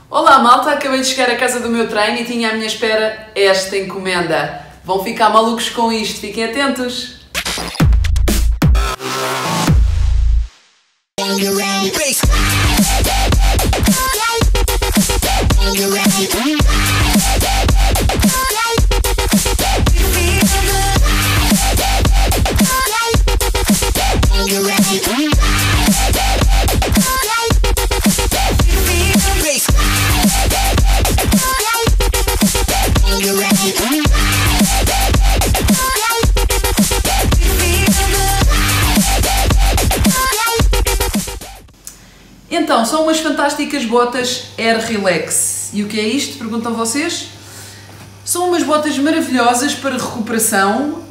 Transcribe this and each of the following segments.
Olá malta, acabei de chegar à casa do meu treino e tinha à minha espera esta encomenda. Vão ficar malucos com isto, fiquem atentos! Então, são umas fantásticas botas Air Relax. E o que é isto? Perguntam vocês? São umas botas maravilhosas para recuperação.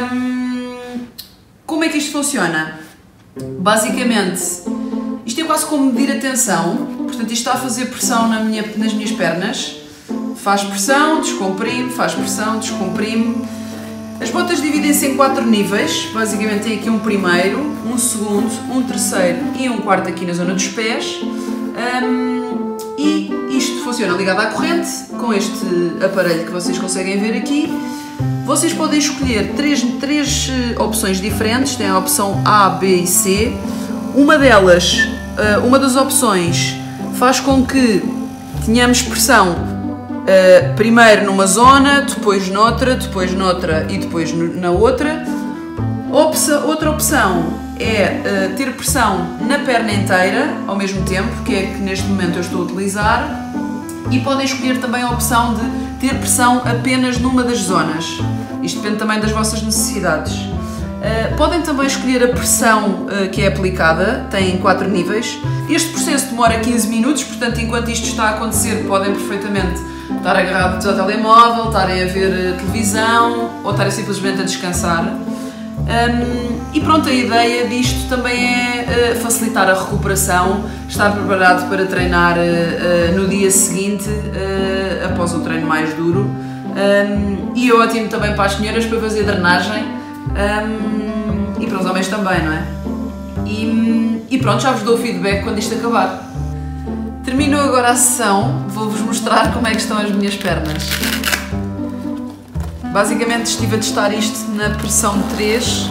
Como é que isto funciona? Basicamente, isto é quase como medir a tensão. Portanto, isto está a fazer pressão nas minhas pernas. Faz pressão, descomprime, faz pressão, descomprime. As botas dividem-se em 4 níveis, basicamente tem aqui um primeiro, um segundo, um terceiro e um quarto aqui na zona dos pés. E isto funciona ligado à corrente, com este aparelho que vocês conseguem ver aqui. Vocês podem escolher três opções diferentes, tem a opção A, B e C. Uma das opções faz com que tenhamos pressão primeiro numa zona, depois noutra e depois na outra. Outra opção é ter pressão na perna inteira ao mesmo tempo, que é que neste momento eu estou a utilizar, e podem escolher também a opção de ter pressão apenas numa das zonas. Isto depende também das vossas necessidades. Podem também escolher a pressão que é aplicada, tem 4 níveis. Este processo demora 15 minutos, portanto, enquanto isto está a acontecer, podem perfeitamente estar agarrados ao telemóvel, estarem a ver televisão ou estarem simplesmente a descansar. E pronto, a ideia disto também é facilitar a recuperação, estar preparado para treinar no dia seguinte, após o treino mais duro. E é ótimo também para as senhoras para fazer drenagem e para os homens também, não é? E pronto, já vos dou o feedback quando isto acabar. Terminou agora a sessão, vou-vos mostrar como é que estão as minhas pernas. Basicamente estive a testar isto na pressão 3.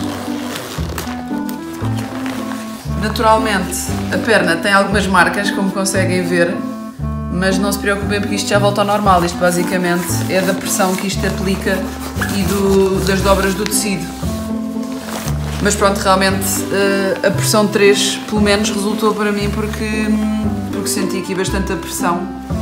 Naturalmente a perna tem algumas marcas, como conseguem ver, mas não se preocupem porque isto já volta ao normal. Isto basicamente é da pressão que isto aplica e das dobras do tecido. Mas pronto, realmente a pressão 3 pelo menos resultou para mim porque senti aqui bastante a pressão,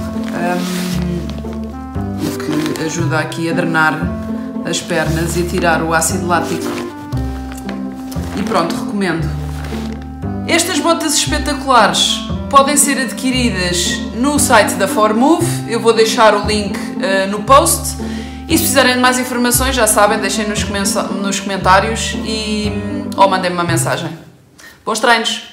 o que ajuda aqui a drenar as pernas e a tirar o ácido lático. E pronto, recomendo. Estas botas espetaculares podem ser adquiridas no site da Formove, eu vou deixar o link no post. E se precisarem de mais informações, já sabem, deixem nos comentários ou mandem-me uma mensagem. Bons treinos!